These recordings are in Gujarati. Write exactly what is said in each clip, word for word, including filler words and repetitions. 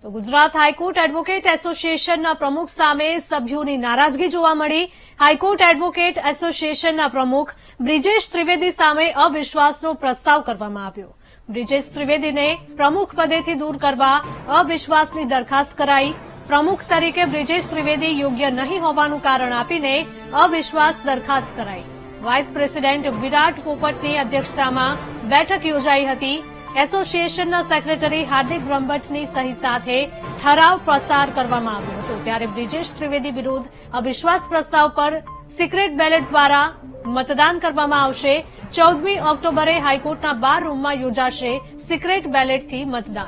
તો ગુજરાત હાઈકોર્ટ એડવોકેટ એસોસિએશનના પ્રમુખ સામે સભ્યોની નારાજગી જોવા મળી। હાઈકોર્ટ એડવોકેટ એસોસિએશનના પ્રમુખ બ્રિજેશ ત્રિવેદી સામે અવિશ્વાસનો પ્રસ્તાવ કરવામાં આવ્યો। બ્રિજેશ ત્રિવેદીને પ્રમુખ પદેથી દૂર કરવા અવિશ્વાસની દરખાસ્ત કરાઈ। પ્રમુખ તરીકે બ્રિજેશ ત્રિવેદી યોગ્ય નહીં હોવાનું કારણ આપીને અવિશ્વાસ દરખાસ્ત કરાઈ। વાઇસ પ્રેસિડેન્ટ વિરાટ પોપટની અધ્યક્ષતામાં બેઠક યોજાઈ હતી। એસોસિએશનના સેક્રેટરી હાર્દિક બ્રહ્મભટ્ટની સહી સાથે ઠરાવ પસાર કરવામાં આવ્યો હતો। ત્યારે બ્રિજેશ ત્રિવેદી વિરુદ્ધ અવિશ્વાસ પ્રસ્તાવ પર સિક્રેટ બેલેટ દ્વારા મતદાન કરવામાં આવશે। ચૌદમી ઓક્ટોબરે હાઈકોર્ટના બાર રૂમમાં યોજાશે સિક્રેટ બેલેટથી મતદાન।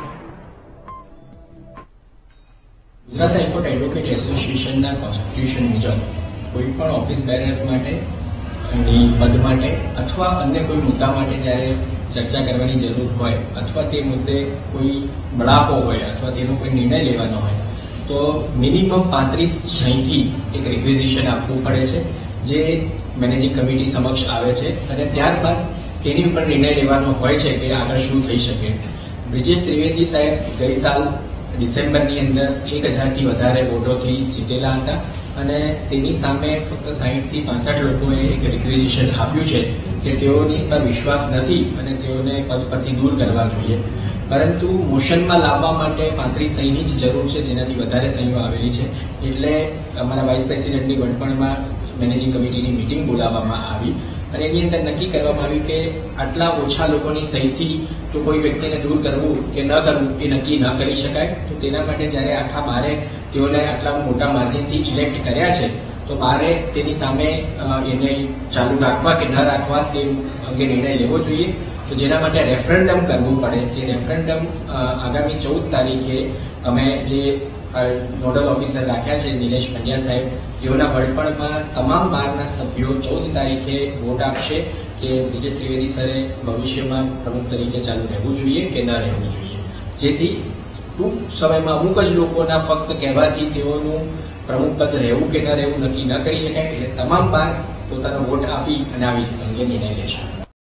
ગુજરાત હાઈકોર્ટ એડવોકેટ એસોસિએશનના કોન્સ્ટિટ્યુશન મુજબ કોઈપણ ઓફિસ બેરર્સ માટે પદ માટે અથવા અન્ય કોઈ મુદ્દા માટે જ્યારે ચર્ચા કરવાની જરૂર હોય અથવા તે મુદ્દે કોઈ બળાપો હોય અથવા તેનો કોઈ નિર્ણય લેવાનો હોય તો મિનિમમ પાંત્રીસ સહીથી એક રિક્વેઝિશન આપવું પડે છે, જે મેનેજિંગ કમિટી સમક્ષ આવે છે અને ત્યારબાદ તેની ઉપર નિર્ણય લેવાનો હોય છે કે આગળ શું થઈ શકે। બ્રિજેશ ત્રિવેદી સાહેબ ગઈ સાલ ડિસેમ્બરની અંદર એક હજારથી વધારે વોટોથી જીતેલા હતા અને તેની સામે ફક્ત સાહીઠથી પાસઠ લોકોએ એક રિક્વેઝિશન આપ્યું છે કે તેઓની પર વિશ્વાસ નથી અને તેઓને પદ પરથી દૂર કરવા જોઈએ, પરંતુ મોશનમાં લાવવા માટે પાંત્રીસ સહીની જ જરૂર છે, જેનાથી વધારે સહીઓ આવેલી છે। એટલે અમારા વાઇસ પ્રેસિડેન્ટની વડપણમાં મેનેજિંગ કમિટીની મિટિંગ બોલાવવામાં આવી અને એની અંદર નક્કી કરવામાં આવ્યું કે આટલા ઓછા લોકોની સહીથી જો કોઈ વ્યક્તિને દૂર કરવું કે ન કરવું એ નક્કી ન કરી શકાય। તો તેના માટે જ્યારે આખા બારે તેઓને આટલા મોટા માર્જિનથી ઇલેક્ટ કર્યા છે તો બારે તેની સામે એને ચાલુ રાખવા કે ન રાખવા તે અંગે નિર્ણય લેવો જોઈએ। તો જેના માટે રેફરન્ડમ કરવું પડે, જે રેફરન્ડમ આગામી ચૌદ તારીખે અમે જે નોડલ ઓફિસર રાખ્યા છે નિલેશ પંડ્યા સાહેબ, તેઓના વડપણમાં તમામ બારના સભ્યો ચૌદ તારીખે વોટ આપશે કે બ્રિજેશ ત્રિવેદી સરે ભવિષ્યમાં પ્રમુખ તરીકે ચાલુ રહેવું જોઈએ કે ન રહેવું જોઈએ, જેથી ટૂંક સમયમાં અમુક જ લોકોના ફક્ત કહેવાથી તેઓનું પ્રમુખ પદ રહેવું કે ન રહેવું નક્કી ન કરી શકાય। એટલે તમામ બાર પોતાનો વોટ આપી અને આવી અંગે નિર્ણય લેશે।